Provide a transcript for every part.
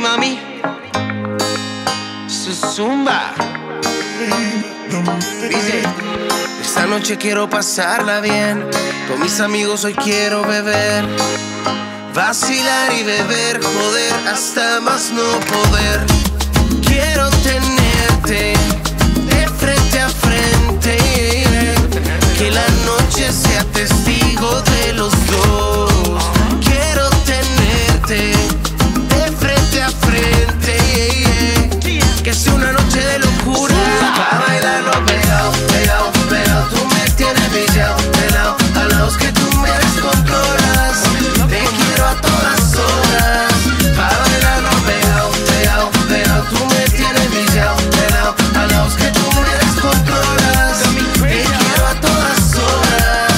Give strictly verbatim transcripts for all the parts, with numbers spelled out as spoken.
mami, su zumba. Dice: esta noche quiero pasarla bien, con mis amigos hoy quiero beber, vacilar y beber, joder, hasta más no poder. Quiero tenerte de frente a frente, que la noche sea testigo de los dos. Quiero tenerte de frente a frente, que sea una noche de locura, para bailarlo pegado, pegado, pegado. Tú me tienes viciado, de lado a lado, que tú me descontrolas. Te quiero a todas horas, para bailarlo pegado, pegado, pegado. Tú me tienes viciado, de lado a lado, que tú me descontrolas. Te quiero a todas horas.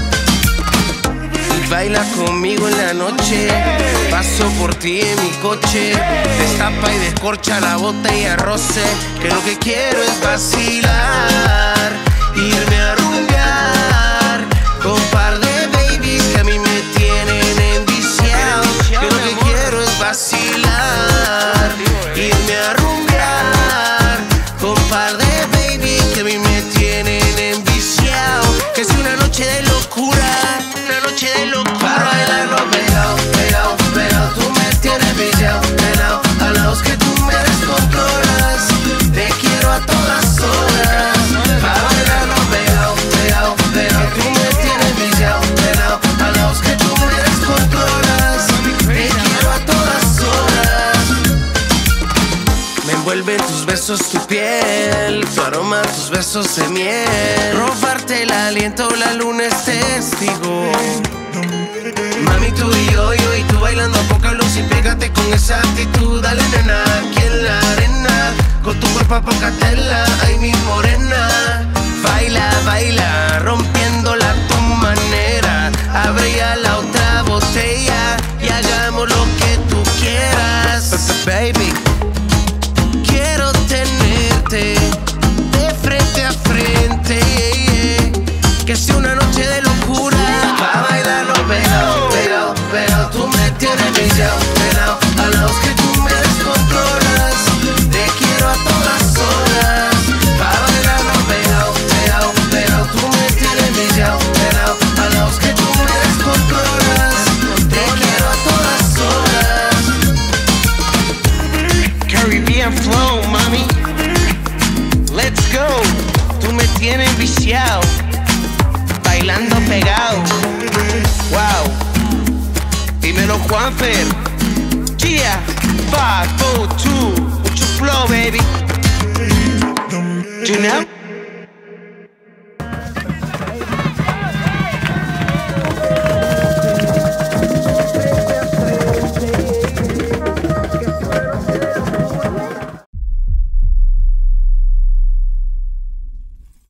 Y baila conmigo en la noche, paso por ti en mi coche, destapa y descorcha la botella roce, que lo que quiero es vacilar, irme a rumbear con un par de babies que a mí me tienen enviciado. Que lo que quiero es vacilar, irme a rumbear con un par de babies que a mí me tienen enviciado. Que es una noche de locura, una noche de locura, para bailarlo pegado, pegado, pegado. Tú me tienes viciado, de lado a lado, que tú me descontrolas. Te quiero a todas horas, para bailarlo pegado, pegado, pegado. Tú me tienes viciado, de lado a lado, que tú me descontrolas. Te quiero a todas horas. Me envuelven tus besos, tu piel, tu aroma, tus besos de miel. Robarte el aliento, la luna es testigo. Mami, tú y yo, yo y tú bailando a poca luz, y pégate con esa actitud. Dale, nena, aquí en la arena, con tu cuerpo a poca tela, ay, mi morena. Baila, baila, rompiéndola a tu manera. Abre ya la otra botella y hagamos lo que tú quieras. Baby, quiero tenerte de frente a frente, que sea una noche de locura, para bailarlo pegado, pegado, pegado. Tú me tienes viciado, de lado a lado, que tú me descontrolas. Te quiero a todas horas, para bailarlo pegado, pegado, pegado. Tú me tienes viciado, de lado a lado, que tú me descontrolas. Te quiero a todas horas. Caribbean flow, mami, let's go. Tú me tienes viciado, bailando pegado. Wow, dímelo, Juanfer. Yeah, five, four, two, what's your flow, baby? You know?